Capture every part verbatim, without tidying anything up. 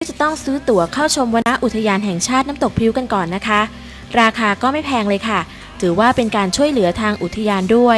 จะต้องซื้อตั๋วเข้าชมวนอุทยานแห่งชาติน้ำตกพริ้วกันก่อนนะคะราคาก็ไม่แพงเลยค่ะถือว่าเป็นการช่วยเหลือทางอุทยานด้วย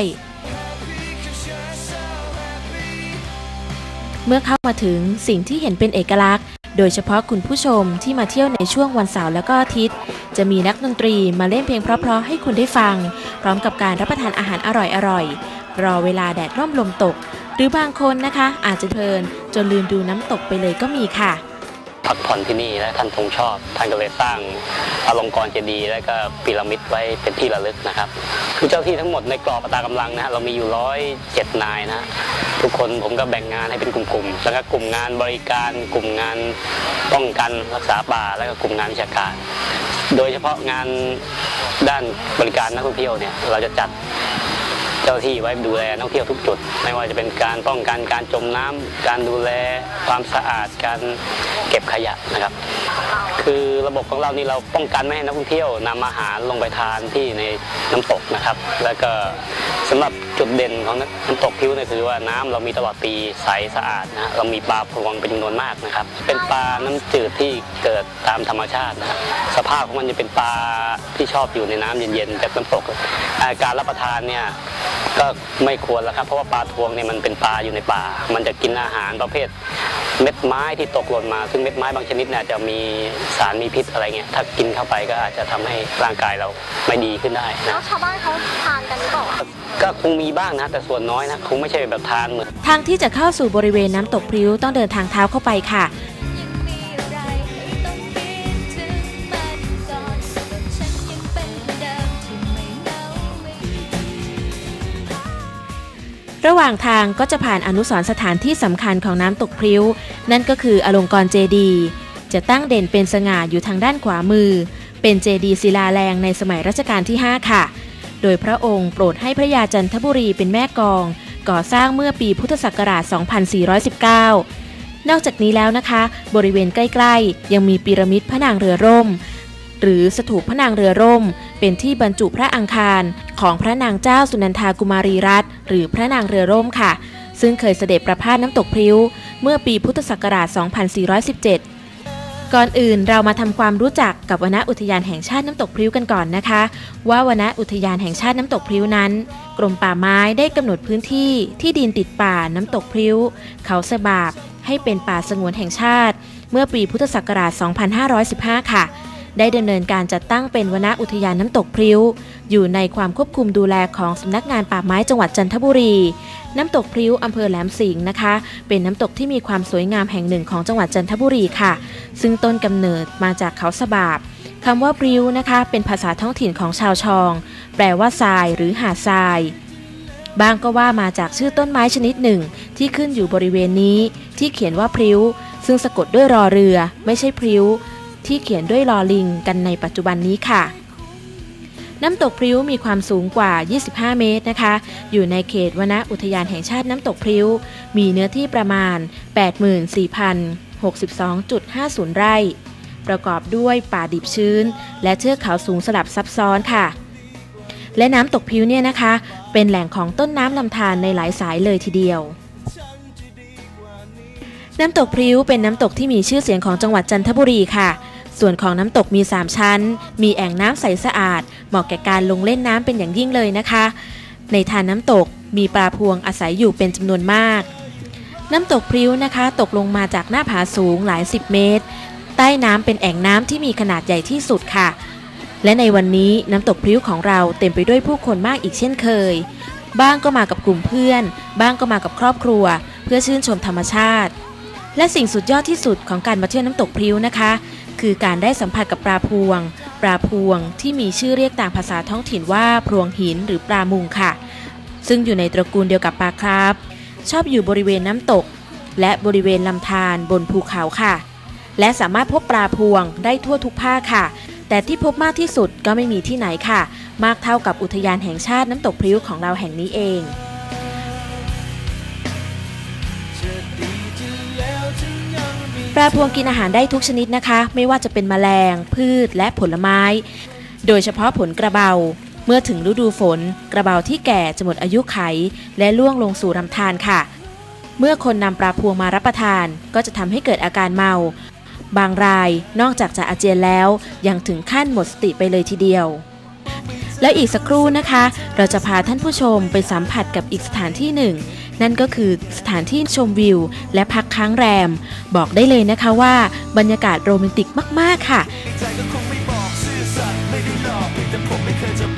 เมื่อเข้ามาถึงสิ่งที่เห็นเป็นเอกลักษณ์โดยเฉพาะคุณผู้ชมที่มาเที่ยวในช่วงวันเสาร์และก็อาทิตย์จะมีนักดนตรีมาเล่นเพลงเพราะๆให้คุณได้ฟังพร้อมกับการรับประทานอาหารอร่อยๆรอเวลาแดดร่มลมตกหรือบางคนนะคะอาจจะเพลินจนลืมดูน้ำตกไปเลยก็มีค่ะพักผ่อนที่นี่และท่านทรงชอบท่านก็เลยสร้างอลงกรณ์เจดีย์และก็พีระมิดไว้เป็นที่ระลึกนะครับคือเจ้าที่ทั้งหมดในกรอบอัตรากำลังนะเรามีอยู่ร้อยเจ็ดนายนะทุกคนผมก็แบ่งงานให้เป็นกลุ่มๆแล้วก็กลุ่มงานบริการกลุ่มงานป้องกันรักษาป่าแล้วก็กลุ่มงานวิชาการโดยเฉพาะงานด้านบริการนักท่องเที่ยวเนี่ยเราจะจัดเจ้าที่ไว้ดูแลนักท่องเที่ยวทุกจุดไม่ว่าจะเป็นการป้องกันการจมน้ำการดูแลความสะอาดการเก็บขยะนะครับคือระบบของเรานี่เราป้องกันไม่ให้นักท่องเที่ยวนำอาหารลงไปทานที่ในน้ำตกนะครับแล้วก็สำหรับจุดเด่นของน้ำตกพริ้วเนี่ยคือว่าน้ำเรามีตลอดปีใสสะอาดนะเรามีปลาพรวงเป็นจำนวนมากนะครับเป็นปลาน้ำจืดที่เกิดตามธรรมชาตินะครับสภาพของมันจะเป็นปลาที่ชอบอยู่ในน้ำเย็นๆจากน้ำตกการรับประทานเนี่ยก็ไม่ควรแล้วครับเพราะว่าปลาทวงเนี่ยมันเป็นปลาอยู่ในป่ามันจะกินอาหารประเภทเม็ดไม้ที่ตกหล่นมาซึ่งเม็ดไม้บางชนิดเนี่ยจะมีสารมีพิษอะไรเงี้ยถ้ากินเข้าไปก็อาจจะทำให้ร่างกายเราไม่ดีขึ้นได้นะแล้วชาวบ้านเขาทานกันหรือเปล่าก็คงมีบ้างนะแต่ส่วนน้อยนะคงไม่ใช่แบบทานเหมือนทางที่จะเข้าสู่บริเวณน้ำตกพริ้วต้องเดินทางเท้าเข้าไปค่ะระหว่างทางก็จะผ่านอนุสรณ์สถานที่สำคัญของน้ำตกพริ้วนั่นก็คืออลงกรณ์เจดีย์จะตั้งเด่นเป็นสง่าอยู่ทางด้านขวามือเป็นเจดีย์ศิลาแรงในสมัยรัชกาลที่ห้าค่ะโดยพระองค์โปรดให้พระยาจันทบุรีเป็นแม่กองก่อสร้างเมื่อปีพุทธศักราช สองพันสี่ร้อยสิบเก้า นอกจากนี้แล้วนะคะบริเวณใกล้ๆยังมีพีระมิดพระนางเรือร่มหรือสถูปพระนางเรือร่มเป็นที่บรรจุพระอังคารของพระนางเจ้าสุนันทากุมารีรัตน์หรือพระนางเรือร่มค่ะซึ่งเคยเสด็จประพาสน้ำตกพริ้วเมื่อปีพุทธศักราช สองพันสี่ร้อยสิบเจ็ด ก่อนอื่นเรามาทำความรู้จักกับวนอุทยานแห่งชาติน้ำตกพริ้วกันก่อนนะคะว่าวนอุทยานแห่งชาติน้ำตกพริ้วนั้นกรมป่าไม้ได้กำหนดพื้นที่ที่ดินติดป่าน้ำตกพริ้วเขาสะบาบให้เป็นป่าสงวนแห่งชาติเมื่อปีพุทธศักราช สองพันห้าร้อยสิบห้า ค่ะได้ดำเนินการจัดตั้งเป็นวนอุทยานน้ำตกพริ้วอยู่ในความควบคุมดูแลของสำนักงานป่าไม้จังหวัดจันทบุรีน้ำตกพริ้วอำเภอแหลมสิงห์นะคะเป็นน้ำตกที่มีความสวยงามแห่งหนึ่งของจังหวัดจันทบุรีค่ะซึ่งต้นกำเนิดมาจากเขาสะบาบคำว่าพริ้วนะคะเป็นภาษาท้องถิ่นของชาวชองแปลว่าทรายหรือหาดทรายบางก็ว่ามาจากชื่อต้นไม้ชนิดหนึ่งที่ขึ้นอยู่บริเวณนี้ที่เขียนว่าพริ้วซึ่งสะกดด้วยรอเรือไม่ใช่พริ้วที่เขียนด้วยลอลิงกันในปัจจุบันนี้ค่ะน้ำตกพริ้วมีความสูงกว่ายี่สิบห้าเมตรนะคะอยู่ในเขตวนอุทยานแห่งชาติน้ำตกพริ้วมีเนื้อที่ประมาณ แปดหมื่นสี่พันหกสิบสองจุดห้าศูนย์ ไร่ประกอบด้วยป่าดิบชื้นและเทือกเขาสูงสลับซับซ้อนค่ะและน้ำตกพริ้วเนี่ยนะคะเป็นแหล่งของต้นน้ำลำธารในหลายสายเลยทีเดียวน้ำตกพริ้วเป็นน้ำตกที่มีชื่อเสียงของจังหวัดจันทบุรีค่ะส่วนของน้ำตกมีสามชั้นมีแอ่งน้ำใสสะอาดเหมาะแก่การลงเล่นน้ำเป็นอย่างยิ่งเลยนะคะในทานน้ำตกมีปลาพวงอาศัยอยู่เป็นจำนวนมากน้ำตกพริ้วนะคะตกลงมาจากหน้าผาสูงหลายสิบเมตรใต้น้ำเป็นแอ่งน้ำที่มีขนาดใหญ่ที่สุดค่ะและในวันนี้น้ำตกพริ้วของเราเต็มไปด้วยผู้คนมากอีกเช่นเคยบ้างก็มากับกลุ่มเพื่อนบ้างก็มากับครอบครัวเพื่อชื่นชมธรรมชาติและสิ่งสุดยอดที่สุดของการมาเที่ยวน้ำตกพริ้วนะคะคือการได้สัมผัสกับปลาพวงปลาพวงที่มีชื่อเรียกตามภาษาท้องถิ่นว่าพรวงหินหรือปลามุงค่ะซึ่งอยู่ในตระกูลเดียวกับปลาคราฟชอบอยู่บริเวณน้ำตกและบริเวณลำธารบนภูเขาค่ะและสามารถพบปลาพวงได้ทั่วทุกภาคค่ะแต่ที่พบมากที่สุดก็ไม่มีที่ไหนค่ะมากเท่ากับอุทยานแห่งชาติน้ำตกพริ้วของเราแห่งนี้เองปลาพวงกินอาหารได้ทุกชนิดนะคะไม่ว่าจะเป็นแมลงพืชและผลไม้โดยเฉพาะผลกระเบาเมื่อถึงฤดูฝนกระเบาที่แก่จะหมดอายุไขและล่วงลงสู่ลำธารค่ะเมื่อคนนำปลาพวงมารับประทานก็จะทำให้เกิดอาการเมาบางรายนอกจากจะอาเจียนแล้วยังถึงขั้นหมดสติไปเลยทีเดียวแล้วอีกสักครู่นะคะเราจะพาท่านผู้ชมไปสัมผัสกับอีกสถานที่หนึ่งนั่นก็คือสถานที่ชมวิวและพักค้างแรมบอกได้เลยนะคะว่าบรรยากาศโรแมนติกมากๆค่ะ